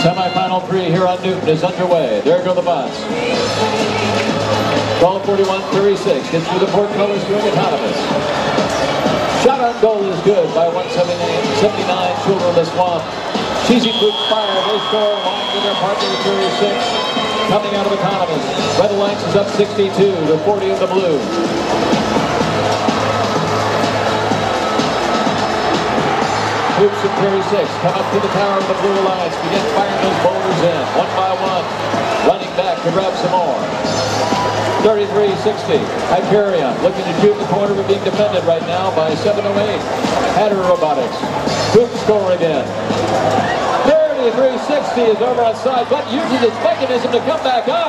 Semi-final 3 here on Newton is underway. There go the bots. 12:41:36 gets through the portcullis doing autonomous. Shot on goal is good by 179 Children of the Swamp. Cheesy Fruit fire, they score along with their partner Fury 6 coming out of autonomous. Red Alliance is up 62-40 of the blue. Hoops and Fury 6 come up to the tower of the Blue Alliance, begin firing those boulders in, one by one. Running back to grab some more. 33-60. Hyperion looking to shoot the corner, but being defended right now by 708. Hatter Robotics. Hoop score again. 33-60 is over on side, but uses its mechanism to come back up.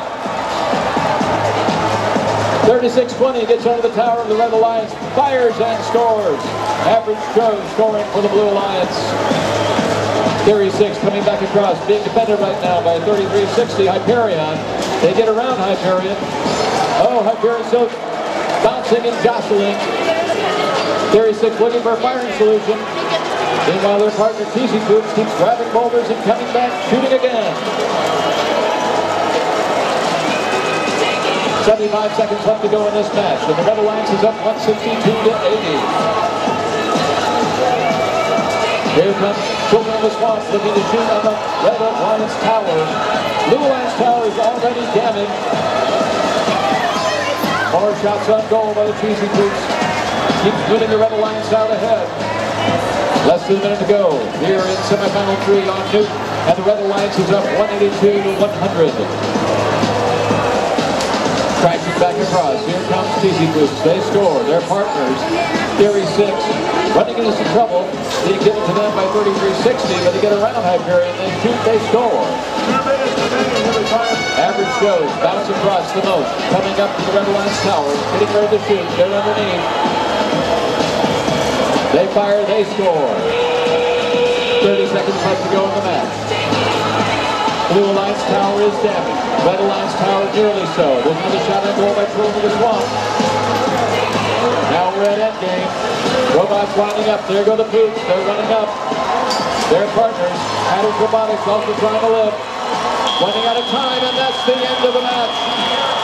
36-20 gets under the tower of the Red Alliance, fires and scores. Average Joe scoring for the Blue Alliance. Fury 6 coming back across, being defended right now by 33-60 Hyperion. They get around Hyperion. Oh, Hyperion still bouncing and jostling. Fury 6 looking for a firing solution. Meanwhile, their partner Cheesy Fruit keeps grabbing boulders and coming back, shooting again. 75 seconds left to go in this match, and the Red Alliance is up 162-80. Here comes Children of the Swamp looking to shoot on the Red Alliance tower. Blue Alliance tower is already damaged. More shots on goal by the Cheesy Fruits. Keeps moving the Red Alliance out ahead. Less than a minute to go here in semifinal 3 on Newton, and the Red Alliance is up 182-100. Crashing back across, here comes Cheesy Fruits. They score, their partners, Fury 6, running into some trouble, being given to them by 33-60, but they get around Hyperion, they shoot, they score. Average shows, bounce across the moat, coming up to the Red Alliance tower, getting ready to shoot, they're underneath. They fire, they score. 30 seconds left to go in the match. Blue Alliance tower is damaged. Red Alliance tower nearly so. There's another shot on goal by Children of the Swamp. Now we're at endgame. Robots winding up. There go the Poops. They're running up. Their partners, Hatter Robotics, also trying to live. Running out of time, and that's the end of the match.